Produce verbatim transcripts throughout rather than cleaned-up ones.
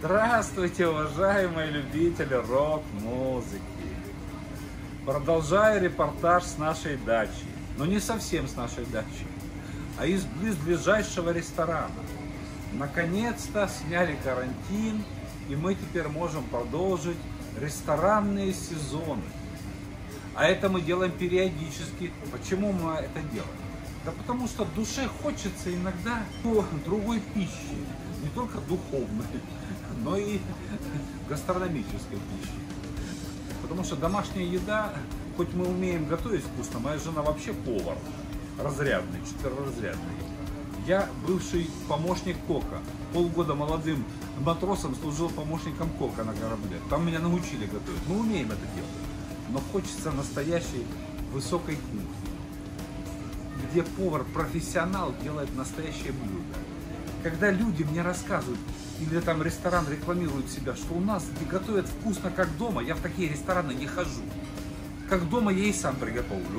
Здравствуйте, уважаемые любители рок-музыки! Продолжаю репортаж с нашей дачи. Но не совсем с нашей дачи, а из близлежащего ресторана. Наконец-то сняли карантин, и мы теперь можем продолжить ресторанные сезоны. А это мы делаем периодически. Почему мы это делаем? Да потому что душе хочется иногда другой пищи. Не только духовной, но и гастрономической пищи. Потому что домашняя еда, хоть мы умеем готовить вкусно, моя жена вообще повар, разрядный, четыреразрядный. Я бывший помощник кока. Полгода молодым матросом служил помощником кока на корабле. Там меня научили готовить. Мы умеем это делать. Но хочется настоящей высокой кухни, где повар-профессионал делает настоящее блюдо. Когда люди мне рассказывают, или там ресторан рекламирует себя, что у нас готовят вкусно, как дома, я в такие рестораны не хожу. Как дома я и сам приготовлю.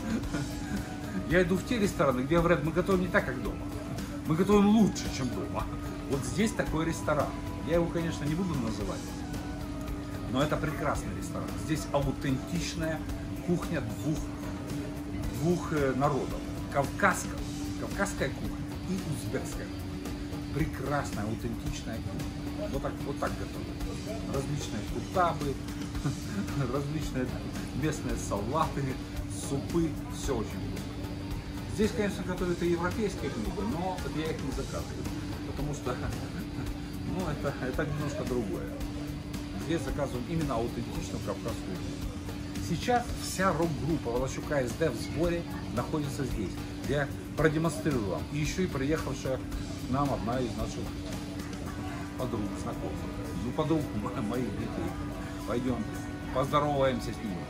Я иду в те рестораны, где говорят, мы готовим не так, как дома. Мы готовим лучше, чем дома. Вот здесь такой ресторан. Я его, конечно, не буду называть, но это прекрасный ресторан. Здесь аутентичная кухня двух, двух народов. Кавказская, кавказская кухня и узбекская кухня. Прекрасная, аутентичная кухня. Вот так, вот так готовят. Различные кутабы, различные местные салаты, супы. Все очень вкусно. Здесь, конечно, готовят и европейские блюда, но я их не заказываю. Потому что ну, это, это немножко другое. Здесь заказываем именно аутентичную кавказскую кухню. Сейчас вся рок-группа Волощука эс дэ в сборе находится здесь. Я продемонстрирую вам. И еще и приехавшая к нам одна из наших подруг, знакомых. Ну, подруг моих детей. Пойдем поздороваемся с ними.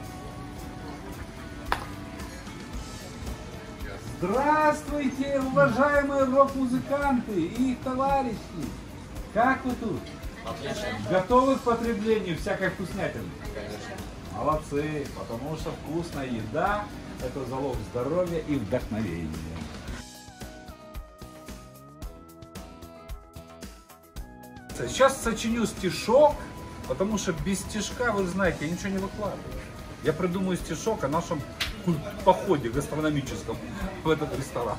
Здравствуйте, уважаемые рок-музыканты и их товарищи! Как вы тут? Отлично. Готовы к потреблению всякой вкуснятины? Конечно. Молодцы, потому что вкусная еда – это залог здоровья и вдохновения. Сейчас сочиню стишок, потому что без стишка, вы знаете, я ничего не выкладываю. Я придумаю стишок о нашем походе гастрономическом в этот ресторан.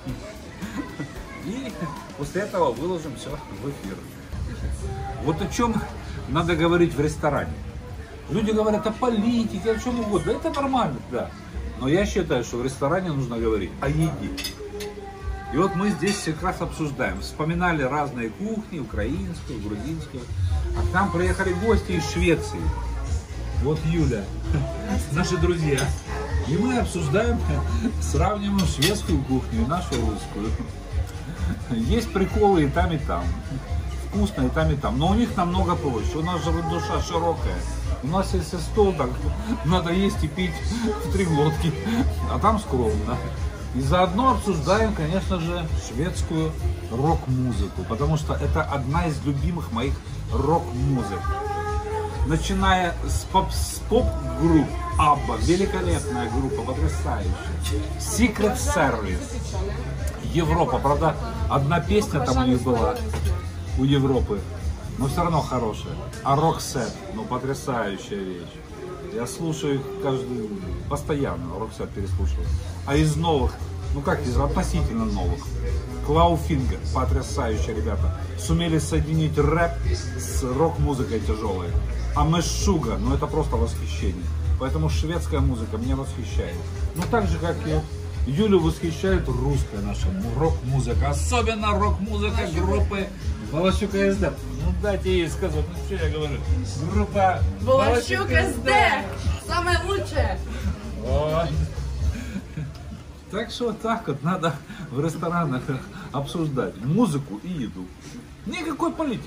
И после этого выложим все в эфир. Вот о чем надо говорить в ресторане. Люди говорят о политике, о чем угодно. Это нормально, да. Но я считаю, что в ресторане нужно говорить о еде. И вот мы здесь как раз обсуждаем. Вспоминали разные кухни, украинскую, грузинскую. А к нам приехали гости из Швеции. Вот Юля, наши друзья. И мы обсуждаем, сравниваем шведскую кухню и нашу русскую. Есть приколы и там, и там. Вкусно и там, и там. Но у них намного проще. У нас же душа широкая. У нас если стол, так надо есть и пить в три глотки. А там скромно. И заодно обсуждаем, конечно же, шведскую рок-музыку. Потому что это одна из любимых моих рок-музык. Начиная с поп-групп Абба, великолепная группа, потрясающая. Secret Service, Европа, правда, одна песня там у них была, у Европы, но все равно хорошая. А Roxette, ну потрясающая вещь. Я слушаю их каждый, постоянно, Roxette переслушиваю. А из новых, ну как из относительно новых, Clawfinger, потрясающие ребята. Сумели соединить рэп с рок-музыкой тяжелой. А Meshuggah, ну это просто восхищение. Поэтому шведская музыка меня восхищает. Ну так же, как и Юлю восхищает русская наша рок-музыка. Особенно рок-музыка группы Волощук эс дэ. Ну дайте ей сказать, ну что я говорю. Группа Волощук эс дэ. Самая лучшая. Вот. Так что вот так вот надо в ресторанах обсуждать музыку и еду. Никакой политики.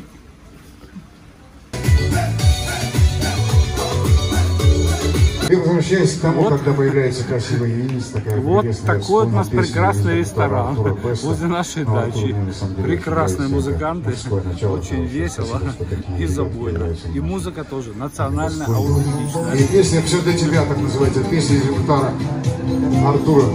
И возвращаясь к тому, вот, когда появляется красивый юрист, такая вот такой у нас прекрасный ресторан возле нашей дачи. Прекрасные музыканты, очень весело и забойно. И музыка тоже национальная, аутентичная. И песня «Все для тебя», так называется, песня репертуара Артура.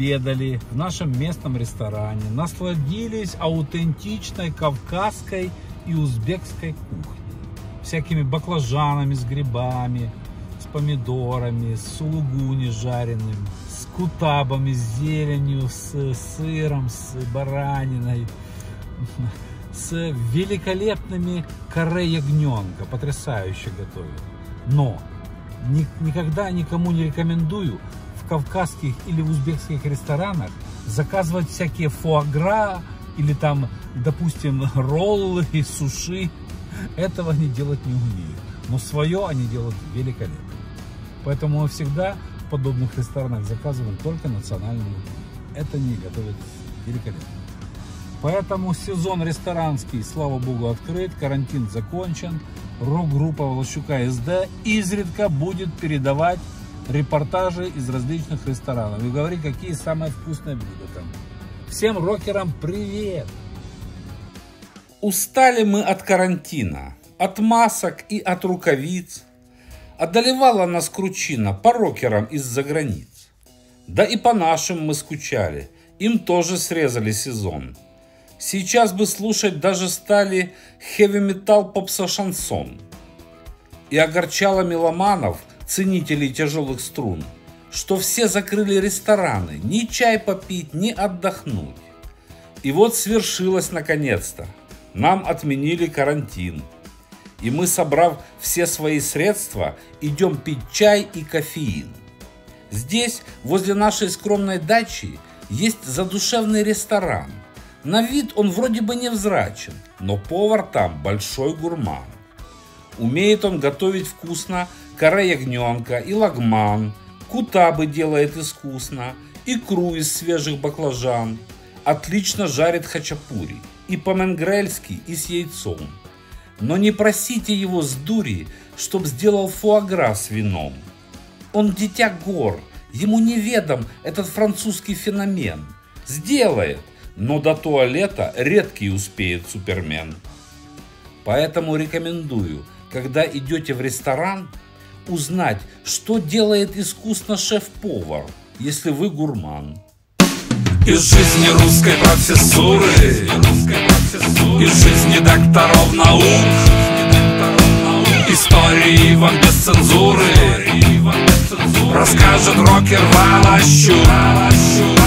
Пообедали в нашем местном ресторане, насладились аутентичной кавказской и узбекской кухни. Всякими баклажанами с грибами, с помидорами, с сулугуни жареным, с кутабами, с зеленью, с сыром, с бараниной, с великолепными каре ягненка. Потрясающе готовят. Но ни, никогда никому не рекомендую в кавказских или в узбекских ресторанах заказывать всякие фуагра или там, допустим, роллы и суши. Этого они делать не умеют. Но свое они делают великолепно. Поэтому мы всегда в подобных ресторанах заказываем только национальную еду. Это не готовят великолепно. Поэтому сезон ресторанский, слава богу, открыт, карантин закончен. Рок-группа Волощука эс дэ изредка будет передавать репортажи из различных ресторанов и говорить, какие самые вкусные блюда там. Всем рокерам привет! Устали мы от карантина, от масок и от рукавиц. Одолевала нас кручина по рокерам из-за границ. Да и по нашим мы скучали, им тоже срезали сезон. Сейчас бы слушать даже стали хэви-метал, попса-шансон. И огорчало меломанов, ценителей тяжелых струн, что все закрыли рестораны, ни чай попить, ни отдохнуть. И вот свершилось наконец-то. Нам отменили карантин. И мы, собрав все свои средства, идем пить чай и кофеин. Здесь, возле нашей скромной дачи, есть задушевный ресторан. На вид он вроде бы невзрачен, но повар там большой гурман. Умеет он готовить вкусно каре ягненка и лагман, кутабы делает искусно, икру из свежих баклажан. Отлично жарит хачапури, и по-менгрельски, и с яйцом. Но не просите его с дури, чтоб сделал фуагра с вином. Он дитя гор, ему неведом этот французский феномен. Сделает, но до туалета редкий успеет супермен. Поэтому рекомендую, когда идете в ресторан, узнать, что делает искусно шеф-повар, если вы гурман. Из жизни русской профессуры, из жизни докторов наук, истории вам без цензуры расскажет рокер Волощук.